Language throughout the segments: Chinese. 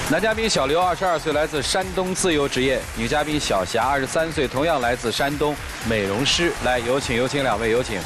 男嘉宾小刘22岁，来自山东自由职业；女嘉宾小霞23岁，同样来自山东，美容师。来，有请两位，有请。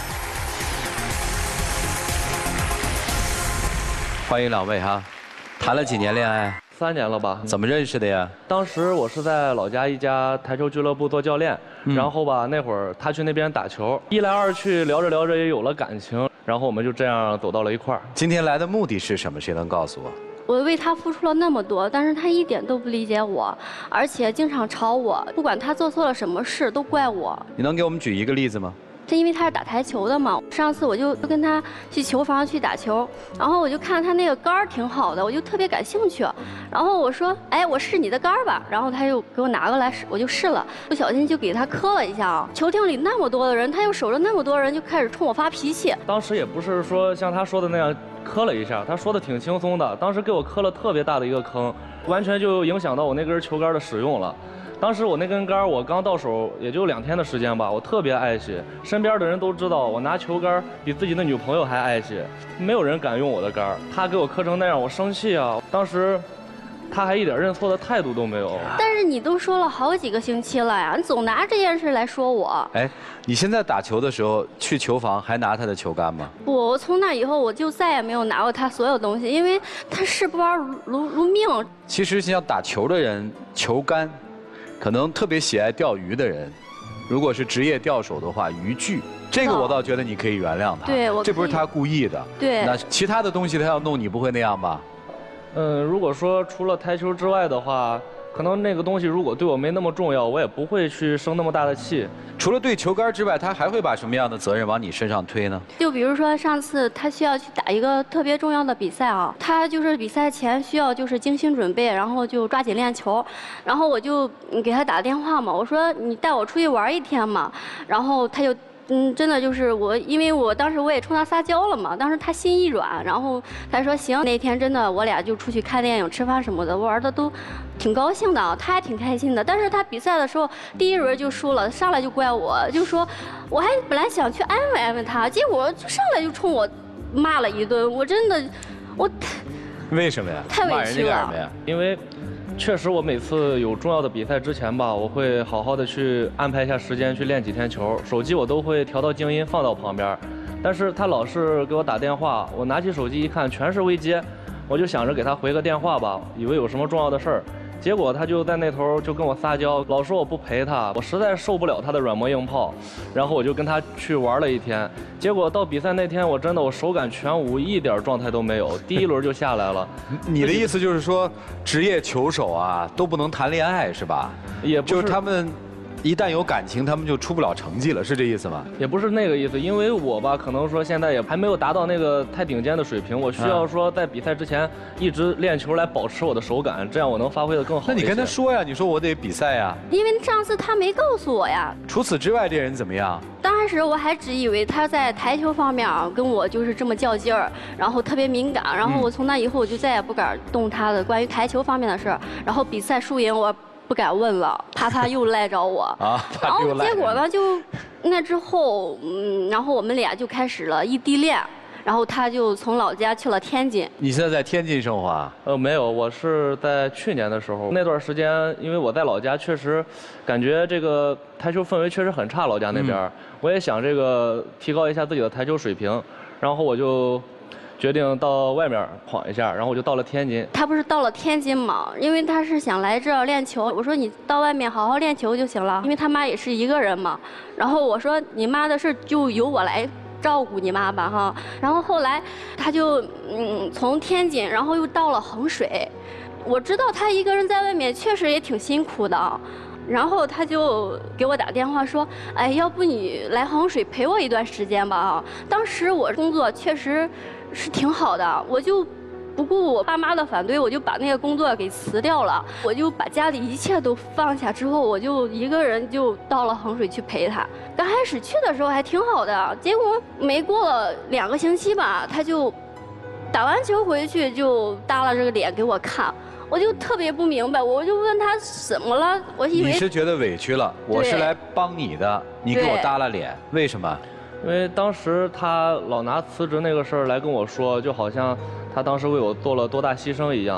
欢迎两位哈，谈了几年恋爱 ？3年了吧？ 怎么认识的呀？ 当时我是在老家一家台球俱乐部做教练，然后吧那会儿他去那边打球，一来二去聊着聊着也有了感情，然后我们就这样走到了一块儿。 今天来的目的是什么？谁能告诉我？ 我为他付出了那么多，但是他一点都不理解我，而且经常吵我，不管他做错了什么事都怪我。 你能给我们举一个例子吗？ 因为他是打台球的嘛，上次我就跟他去球房去打球，然后我就看他那个杆儿挺好的，我就特别感兴趣，然后我说，哎，我试你的杆儿吧，然后他又给我拿过来试，我就试了，不小心就给他磕了一下啊。球厅里那么多的人，他又守着那么多人，就开始冲我发脾气。 当时也不是说像他说的那样磕了一下，他说的挺轻松的，当时给我磕了特别大的一个坑，完全就影响到我那根球杆的使用了。当时我那根杆我刚到手也就2天的时间吧，我特别爱惜，身边的人都知道我拿球杆比自己的女朋友还爱惜，没有人敢用我的杆。他给我磕成那样，我生气啊！当时他还一点认错的态度都没有。 但是你都说了好几个星期了呀，你总拿这件事来说我。 哎，你现在打球的时候去球房还拿他的球杆吗？ 不，我从那以后我就再也没有拿过他所有东西，因为他视不玩如命。 其实像打球的人，球杆。可能特别喜爱钓鱼的人，如果是职业钓手的话，渔具这个我倒觉得你可以原谅他。 对， 这不是他故意的。 对。 那其他的东西他要弄，你不会那样吧？ 如果说除了台球之外的话，可能那个东西如果对我没那么重要，我也不会去生那么大的气。 除了对球杆之外，他还会把什么样的责任往你身上推呢？ 就比如说上次他需要去打一个特别重要的比赛啊，他就是比赛前需要就是精心准备，然后就抓紧练球，然后我就给他打电话嘛，我说你带我出去玩1天嘛，然后他就。真的就是我，因为我当时我也冲他撒娇了嘛，当时他心一软，然后他说行，那天真的我俩就出去看电影、吃饭什么的，玩的都挺高兴的，他还挺开心的。但是他比赛的时候第1轮就输了，上来就怪我，就说我还本来想去安慰安慰他，结果就上来就冲我骂了一顿，我真的我为什么呀？ 太委屈了。 因为。确实，我每次有重要的比赛之前吧，我会好好的去安排一下时间去练几天球，手机我都会调到静音放到旁边。但是他老是给我打电话，我拿起手机一看全是未接，我就想着给他回个电话吧，以为有什么重要的事儿。结果他就在那头就跟我撒娇，老说我不陪他，我实在受不了他的软磨硬泡，然后我就跟他去玩了1天。结果到比赛那天，我真的手感全无，一点状态都没有，第1轮就下来了。 你的意思就是说，职业球手啊都不能谈恋爱是吧？ 也不是， 就是他们。一旦有感情，他们就出不了成绩了，是这意思吗？ 也不是那个意思，因为我吧，可能说现在也还没有达到那个太顶尖的水平，我需要说在比赛之前一直练球来保持我的手感，这样我能发挥得更好。 那你跟他说呀，你说我得比赛呀。 因为上次他没告诉我呀。 除此之外，这人怎么样？ 当时我还只以为他在台球方面啊跟我就是这么较劲儿，然后特别敏感，然后我从那以后我就再也不敢动他的关于台球方面的事儿，然后比赛输赢我。不敢问了，怕他又赖着我啊。然后结果呢，就那之后，然后我们俩就开始了异地恋，然后他就从老家去了天津。 你现在在天津生活啊？ 没有，我是在去年的时候，那段时间，因为我在老家确实感觉这个台球氛围确实很差，老家那边，我也想这个提高一下自己的台球水平，然后我就。决定到外面晃一下，然后我就到了天津。 他不是到了天津嘛？因为他是想来这儿练球。我说你到外面好好练球就行了，因为他妈也是一个人嘛。然后我说你妈的事就由我来照顾你妈吧哈。然后后来他就从天津，然后又到了衡水。我知道他一个人在外面确实也挺辛苦的。然后他就给我打电话说：“哎，要不你来衡水陪我一段时间吧啊！”当时我工作确实是挺好的，我就不顾我爸妈的反对，我就把那个工作给辞掉了。我就把家里一切都放下之后，我就一个人就到了衡水去陪他。刚开始去的时候还挺好的，结果没过了2个星期吧，他就打完球回去就耷拉着个脸给我看。我就特别不明白，我就问他怎么了，我以为你是觉得委屈了，我是来帮你的，你给我耷拉脸，为什么？ 因为当时他老拿辞职那个事儿来跟我说，就好像他当时为我做了多大牺牲一样。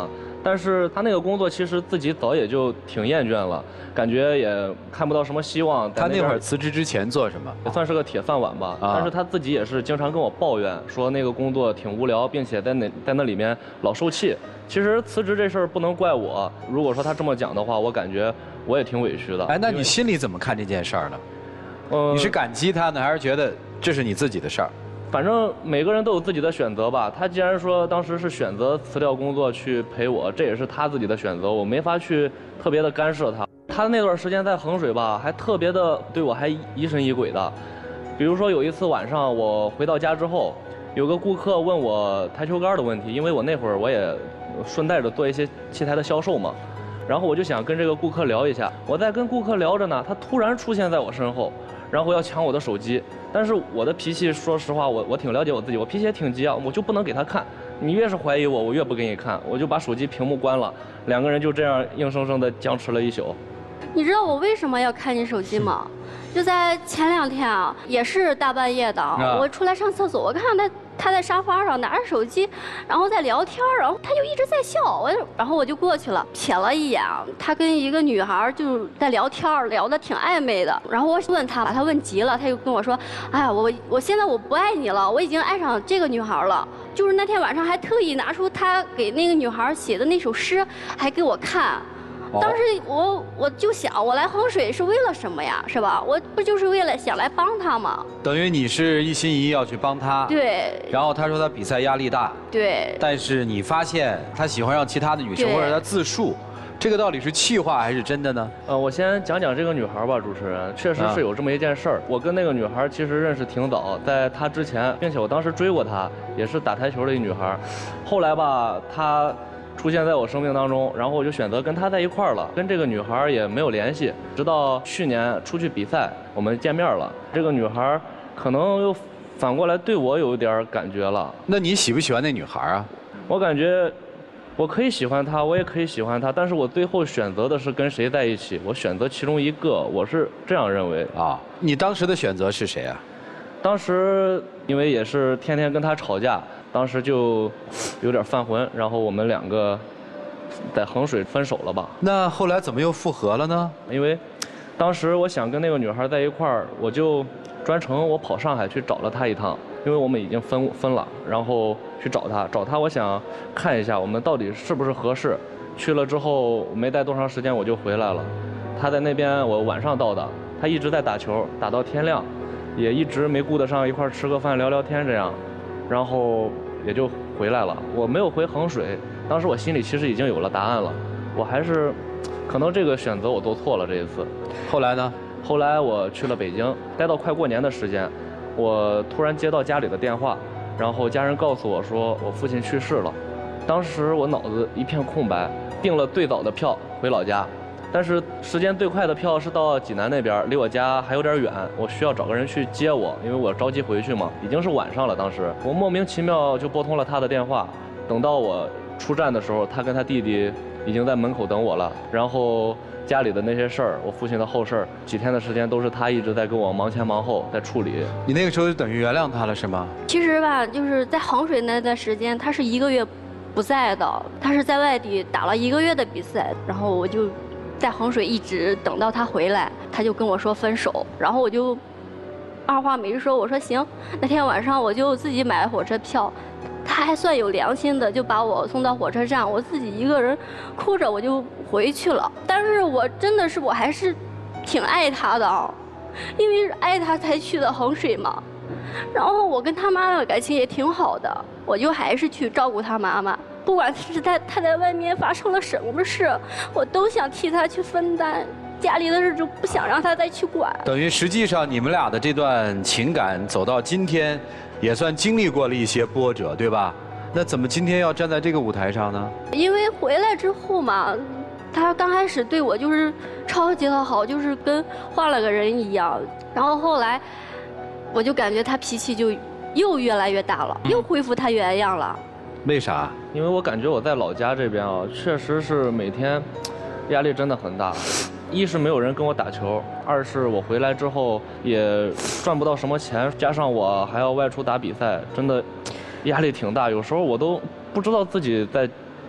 但是他那个工作其实自己早也就挺厌倦了，感觉也看不到什么希望。 他那会儿辞职之前做什么？ 也算是个铁饭碗吧。但是他自己也是经常跟我抱怨，说那个工作挺无聊，并且在那里面老受气。其实辞职这事儿不能怪我，如果说他这么讲的话，我感觉我也挺委屈的。 哎，那你心里怎么看这件事儿呢？你是感激他呢，还是觉得这是你自己的事儿？ 反正每个人都有自己的选择吧。他既然说当时是选择辞掉工作去陪我，这也是他自己的选择，我没法去特别的干涉他。他那段时间在衡水吧，还特别的对我还疑神疑鬼的。比如说有一次晚上我回到家之后，有个顾客问我台球杆的问题，因为我那会儿我也顺带着做一些器材的销售嘛，然后我就想跟这个顾客聊一下。我在跟顾客聊着呢，他突然出现在我身后，然后要抢我的手机。但是我的脾气，说实话，我挺了解我自己，我脾气也挺急啊，我就不能给他看。你越是怀疑我，我越不给你看，我就把手机屏幕关了。两个人就这样硬生生的僵持了一宿。 你知道我为什么要看你手机吗？就在前2天啊，也是大半夜的，我出来上厕所，我看他在沙发上拿着手机，然后在聊天，然后他就一直在笑，然后我就过去了，瞥了一眼，他跟一个女孩就在聊天，聊得挺暧昧的。然后我问他，把他问急了，他就跟我说：“哎呀，我现在我不爱你了，我已经爱上这个女孩了。”就是那天晚上还特意拿出他给那个女孩写的那首诗，还给我看。当时我就想，我来衡水是为了什么呀？是吧？我不就是为了想来帮他吗？ 等于你是一心一意要去帮他。 对。 然后他说他比赛压力大。 对。 但是你发现他喜欢上其他的女生，或者他自述，这个到底是气话还是真的呢？ 我先讲讲这个女孩吧，主持人，确实是有这么一件事儿。我跟那个女孩其实认识挺早，在她之前，并且我当时追过她，也是打台球的一女孩。后来吧，她出现在我生命当中，然后我就选择跟她在一块儿了，跟这个女孩也没有联系，直到去年出去比赛，我们见面了。这个女孩可能又反过来对我有点感觉了。 那你喜不喜欢那女孩啊？ 我感觉我可以喜欢她，我也可以喜欢她，但是我最后选择的是跟谁在一起，我选择其中一个，我是这样认为啊。 你当时的选择是谁啊？ 当时因为也是天天跟她吵架。当时就有点犯浑，然后我们两个在衡水分手了吧。 那后来怎么又复合了呢？ 因为当时我想跟那个女孩在一块儿，我就专程我跑上海去找了她一趟，因为我们已经分了，然后去找她，我想看一下我们到底是不是合适。去了之后没待多长时间我就回来了，她在那边我晚上到的，她一直在打球，打到天亮，也一直没顾得上一块吃个饭聊聊天这样。然后也就回来了，我没有回衡水。当时我心里其实已经有了答案了，我还是，可能这个选择我做错了这一次。 后来呢？ 后来我去了北京，待到快过年的时间，我突然接到家里的电话，然后家人告诉我说我父亲去世了。当时我脑子一片空白，订了最早的票回老家。但是时间最快的票是到济南那边，离我家还有点远，我需要找个人去接我，因为我着急回去嘛。已经是晚上了，当时我莫名其妙就拨通了他的电话。等到我出站的时候，他跟他弟弟已经在门口等我了。然后家里的那些事儿，我父亲的后事儿，几天的时间都是他一直在跟我忙前忙后在处理。 你那个时候就等于原谅他了是吗？ 其实吧，就是在衡水那段时间，他是1个月不在的，他是在外地打了1个月的比赛，然后我就在衡水一直等到他回来，他就跟我说分手，然后我就二话没说，我说行。那天晚上我就自己买了火车票，他还算有良心的，就把我送到火车站，我自己一个人哭着我就回去了。但是我真的是我还是挺爱他的，因为爱他才去的衡水嘛。然后我跟他妈的感情也挺好的，我就还是去照顾他妈妈。不管是他在外面发生了什么事，我都想替他去分担，家里的事就不想让他再去管。 等于实际上你们俩的这段情感走到今天，也算经历过了一些波折，对吧？那怎么今天要站在这个舞台上呢？ 因为回来之后嘛，他刚开始对我就是超级的好，就是跟换了个人一样。然后后来，我就感觉他脾气就又越来越大了，又恢复他原样了。 为啥？ 因为我感觉我在老家这边啊，确实是每天压力真的很大。一是没有人跟我打球，二是我回来之后也赚不到什么钱，加上我还要外出打比赛，真的压力挺大。有时候我都不知道自己在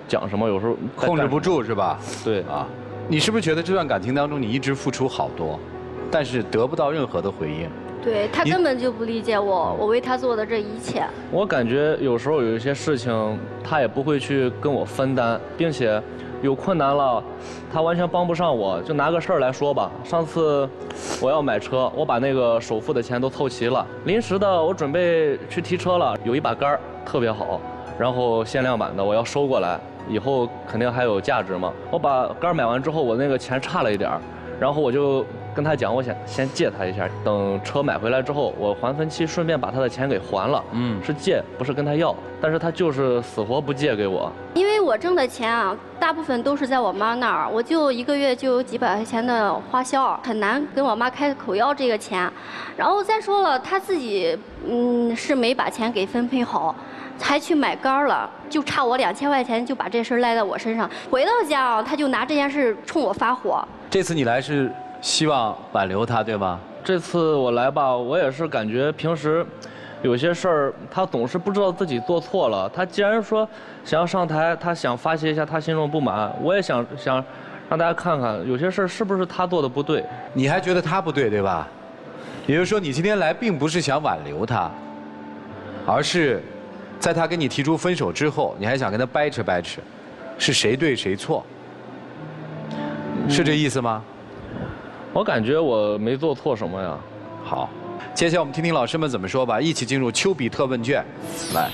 讲什么，有时候控制不住是吧？ 对啊，你是不是觉得这段感情当中你一直付出好多，但是得不到任何的回应？ 对他根本就不理解我为他做的这一切。 我感觉有时候有一些事情，他也不会去跟我分担，并且有困难了，他完全帮不上我。就拿个事儿来说吧，上次我要买车，我把那个首付的钱都凑齐了，临时的我准备去提车了，有一把杆儿特别好，然后限量版的，我要收过来，以后肯定还有价值嘛。我把杆儿买完之后，我那个钱差了一点儿，然后我就跟他讲，我想先借他一下，等车买回来之后，我还分期顺便把他的钱给还了。是借，不是跟他要，但是他就是死活不借给我。 因为我挣的钱啊，大部分都是在我妈那儿，我就一个月就有几百块钱的花销，很难跟我妈开口要这个钱。然后再说了，他自己是没把钱给分配好。还去买杆了，就差我2000块钱，就把这事赖在我身上。回到家啊，他就拿这件事冲我发火。 这次你来是希望挽留他，对吗？ 这次我来吧，我也是感觉平时有些事儿，他总是不知道自己做错了。他既然说想要上台，他想发泄一下他心中不满，我也想让大家看看有些事儿是不是他做的不对。 你还觉得他不对，对吧？也就是说，你今天来并不是想挽留他，而是在他跟你提出分手之后，你还想跟他掰扯掰扯，是谁对谁错，是这意思吗？ 我感觉我没做错什么呀。 好，接下来我们听听老师们怎么说吧，一起进入丘比特问卷，来。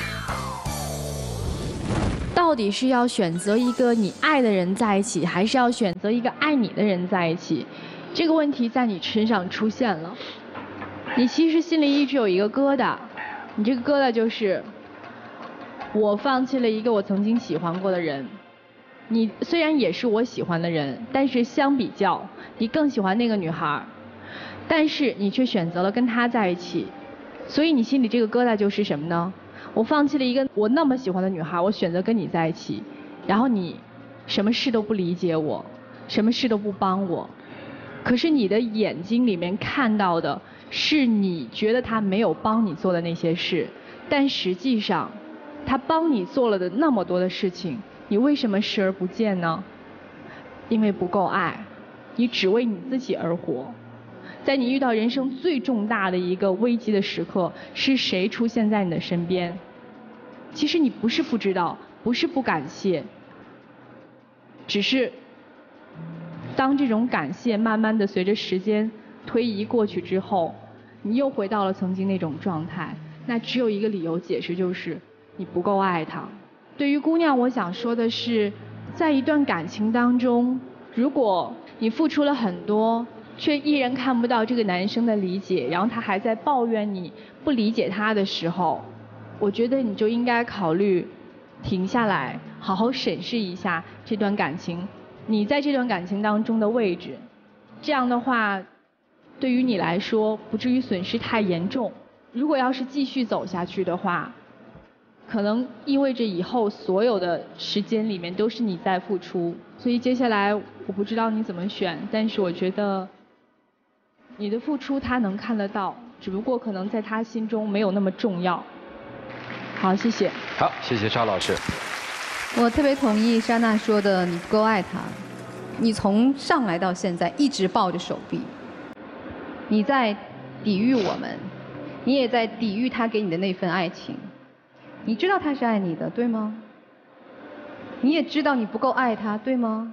到底是要选择一个你爱的人在一起，还是要选择一个爱你的人在一起？这个问题在你身上出现了，你其实心里一直有一个疙瘩，你这个疙瘩就是我放弃了一个我曾经喜欢过的人。你虽然也是我喜欢的人，但是相比较，你更喜欢那个女孩，但是你却选择了跟她在一起，所以你心里这个疙瘩就是什么呢？我放弃了一个我那么喜欢的女孩，我选择跟你在一起，然后你什么事都不理解我，什么事都不帮我，可是你的眼睛里面看到的是你觉得他没有帮你做的那些事，但实际上他帮你做了的那么多的事情，你为什么视而不见呢？因为不够爱，你只为你自己而活。在你遇到人生最重大的一个危机的时刻，是谁出现在你的身边？其实你不是不知道，不是不感谢，只是当这种感谢慢慢的随着时间推移过去之后，你又回到了曾经那种状态，那只有一个理由解释，就是你不够爱他。对于姑娘，我想说的是，在一段感情当中，如果你付出了很多，却依然看不到这个男生的理解，然后他还在抱怨你不理解他的时候，我觉得你就应该考虑停下来，好好审视一下这段感情，你在这段感情当中的位置。这样的话，对于你来说不至于损失太严重。如果要是继续走下去的话，可能意味着以后所有的时间里面都是你在付出。所以接下来我不知道你怎么选，但是我觉得你的付出他能看得到，只不过可能在他心中没有那么重要。好，谢谢。 好，谢谢沙老师。 我特别同意莎娜说的，你不够爱他。你从上来到现在一直抱着手臂，你在抵御我们，你也在抵御他给你的那份爱情。你知道他是爱你的，对吗？你也知道你不够爱他，对吗？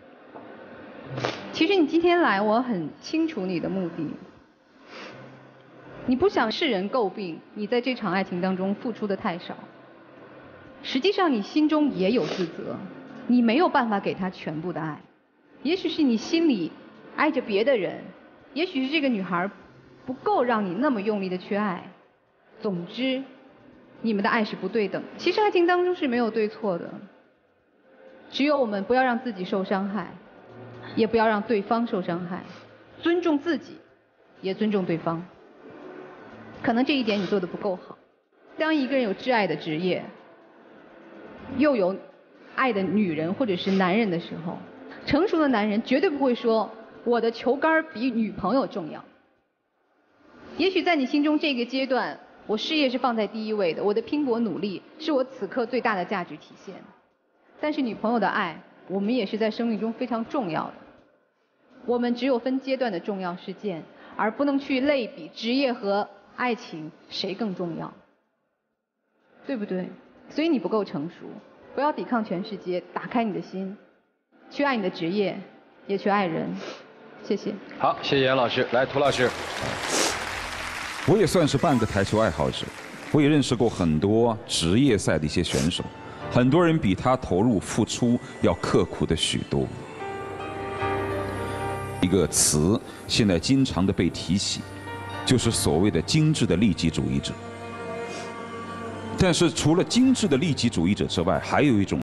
其实你今天来，我很清楚你的目的。你不想世人诟病你在这场爱情当中付出的太少。实际上你心中也有自责，你没有办法给他全部的爱。也许是你心里爱着别的人，也许是这个女孩不够让你那么用力的去爱。总之，你们的爱是不对等。其实爱情当中是没有对错的，只有我们不要让自己受伤害，也不要让对方受伤害，尊重自己，也尊重对方。可能这一点你做得不够好。当一个人有挚爱的职业，又有爱的女人或者是男人的时候，成熟的男人绝对不会说我的球杆比女朋友重要。也许在你心中这个阶段，我事业是放在第一位的，我的拼搏努力是我此刻最大的价值体现。 但是女朋友的爱，我们也是在生命中非常重要的。我们只有分阶段的重要事件，而不能去类比职业和爱情谁更重要，对不对？所以你不够成熟，不要抵抗全世界，打开你的心，去爱你的职业，也去爱人。谢谢。 好，谢谢严老师。来，涂老师。 我也算是半个台球爱好者，我也认识过很多职业赛的一些选手，很多人比他投入付出要刻苦的许多。一个词现在经常的被提起，就是所谓的精致的利己主义者。但是除了精致的利己主义者之外，还有一种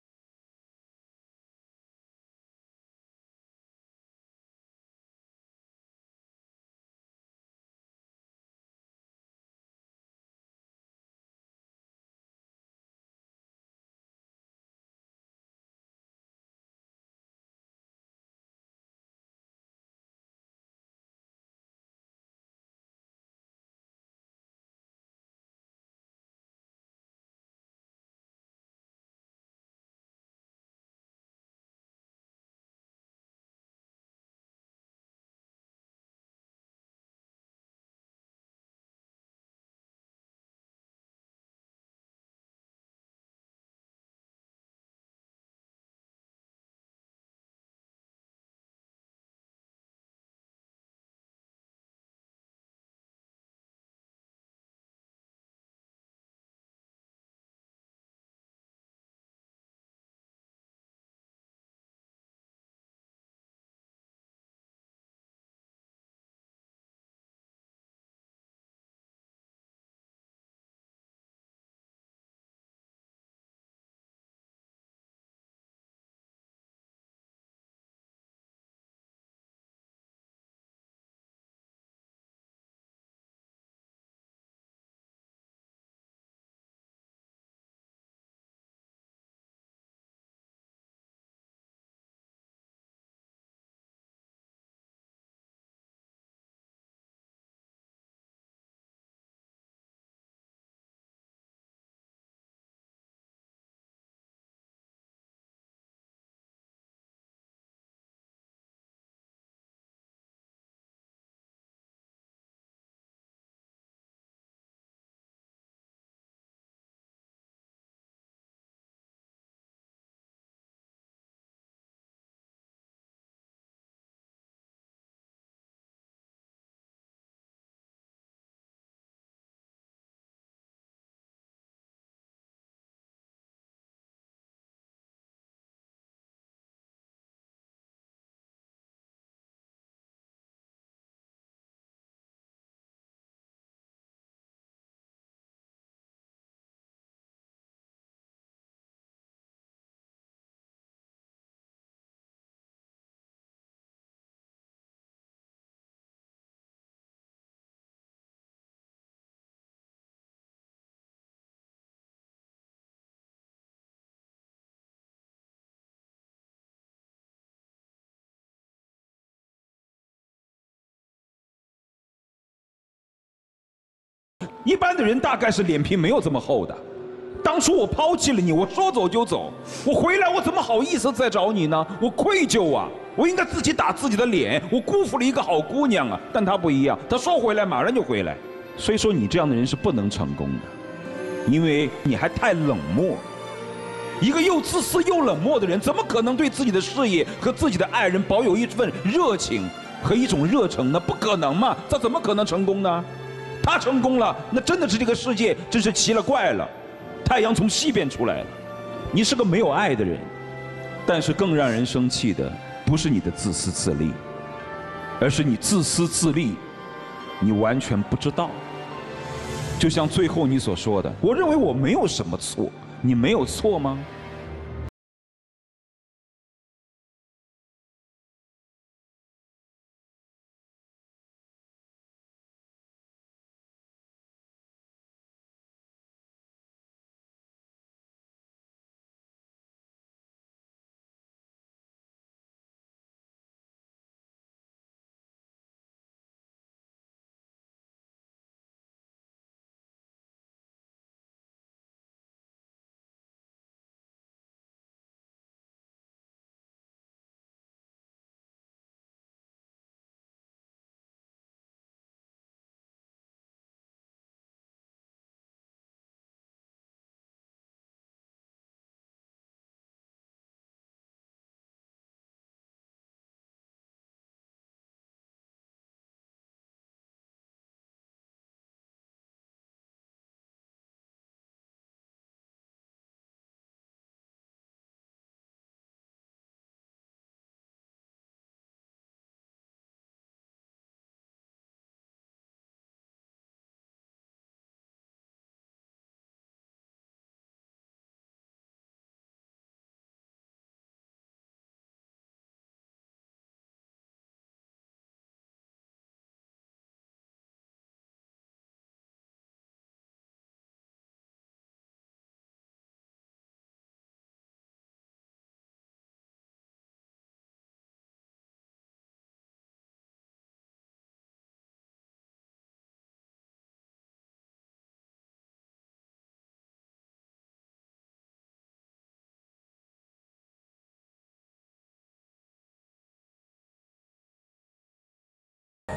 一般的人大概是脸皮没有这么厚的。当初我抛弃了你，我说走就走，我回来我怎么好意思再找你呢？我愧疚啊，我应该自己打自己的脸，我辜负了一个好姑娘啊。但她不一样，她说回来马上就回来。所以说你这样的人是不能成功的，因为你还太冷漠。一个又自私又冷漠的人，怎么可能对自己的事业和自己的爱人保有一份热情和一种热诚呢？不可能嘛，这怎么可能成功呢？他成功了，那真的是这个世界真是奇了怪了，太阳从西边出来了。你是个没有爱的人，但是更让人生气的不是你的自私自利，而是你自私自利，你完全不知道。就像最后你所说的，我认为我没有什么错，你没有错吗？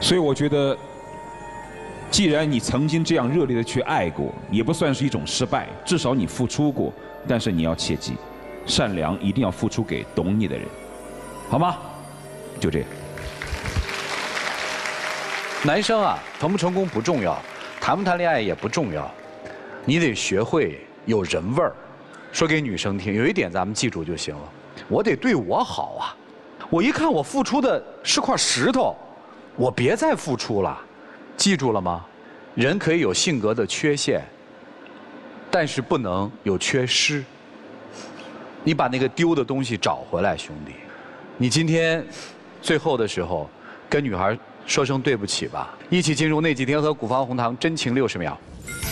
所以我觉得，既然你曾经这样热烈的去爱过，也不算是一种失败，至少你付出过。但是你要切记，善良一定要付出给懂你的人，好吗？就这样。 男生啊，成不成功不重要，谈不谈恋爱也不重要，你得学会有人味儿。说给女生听，有一点咱们记住就行了，我得对我好啊。我一看我付出的是块石头，我别再付出了，记住了吗？人可以有性格的缺陷，但是不能有缺失。你把那个丢的东西找回来，兄弟。你今天最后的时候跟女孩说声对不起吧，一起进入那几天和古方红糖真情60秒。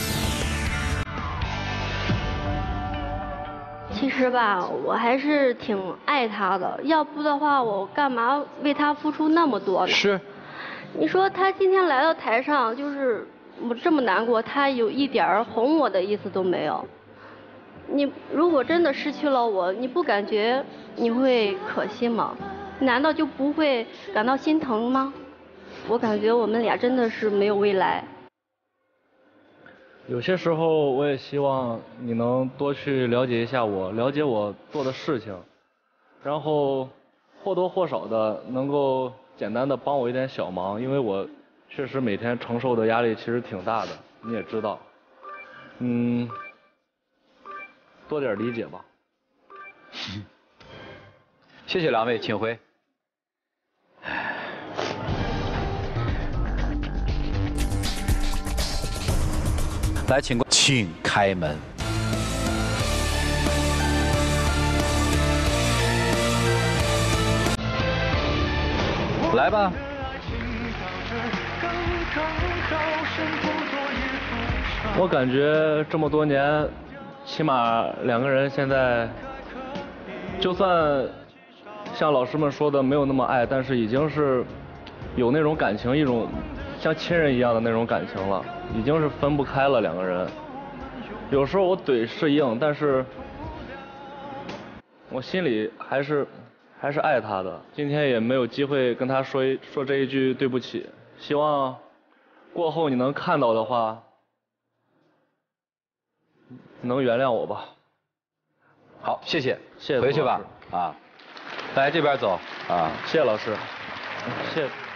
其实吧，我还是挺爱他的，要不的话，我干嘛为他付出那么多呢？ 是。 你说他今天来到台上，就是我这么难过，他有一点哄我的意思都没有。你如果真的失去了我，你不感觉你会可惜吗？难道就不会感到心疼吗？我感觉我们俩真的是没有未来。 有些时候我也希望你能多去了解一下我，了解我做的事情，然后或多或少的能够简单的帮我一点小忙，因为我确实每天承受的压力其实挺大的，你也知道。多点理解吧。 谢谢两位，请回。来，请开门。来吧。 我感觉这么多年，起码两个人现在，就算像老师们说的没有那么爱，但是已经是有那种感情，一种像亲人一样的那种感情了，已经是分不开了两个人。有时候我怼是硬，但是我心里还是爱他的。今天也没有机会跟他说这一句对不起，希望过后你能看到的话，能原谅我吧。 好，谢谢， 谢谢。 回去吧。啊，来这边走啊， 谢谢老师，谢谢。